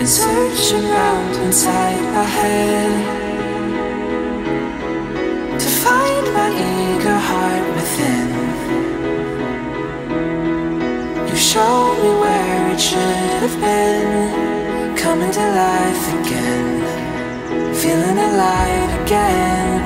searching round inside my head to find my eager heart within. You showed me where it should have been, coming to life again, feeling alive again.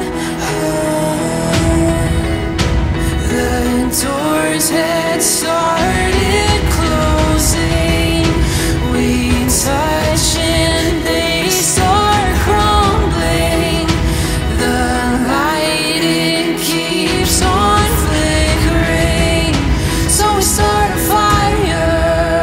The doors had started closing, we touch and they start crumbling. The light, it keeps on flickering, so we start a fire.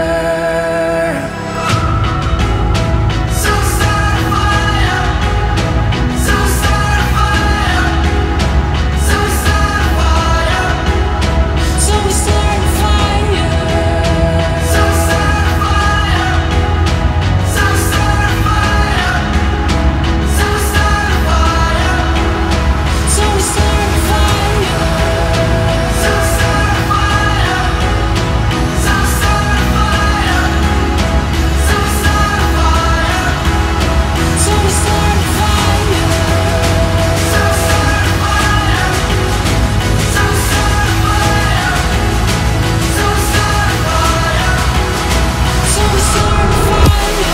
So start a fire. So start a fire. So start a fire. So we start a fire. So start a fire. So start a fire. So start a fire. So we start a fire. So start a fire. So start a fire. So start a fire. So we start a fire. So start a fire. So start a fire. So start a fire. So we start a fire.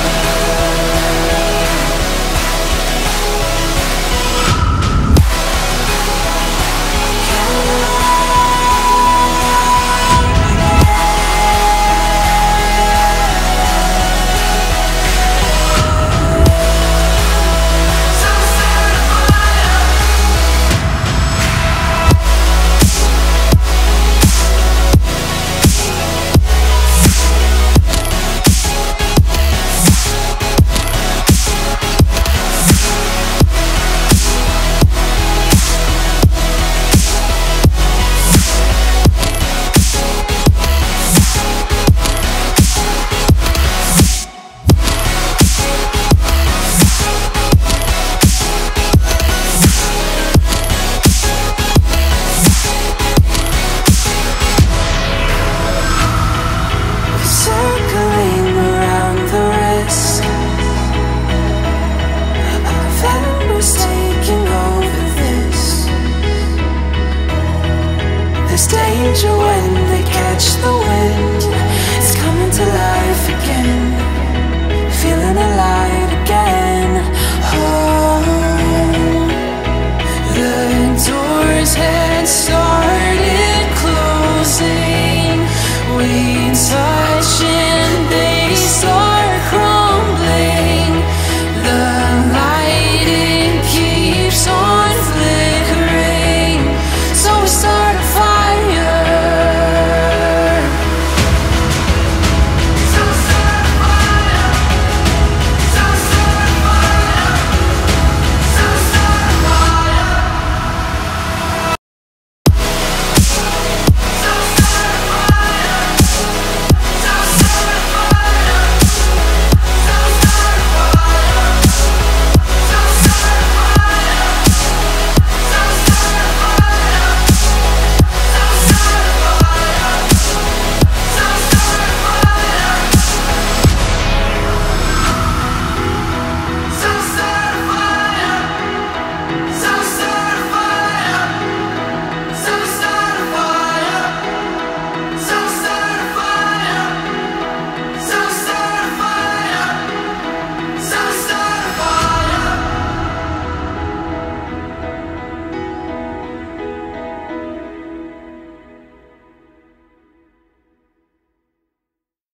Circling around the rest of embers taking over this. There's danger when they catch the wind. It's coming to life again.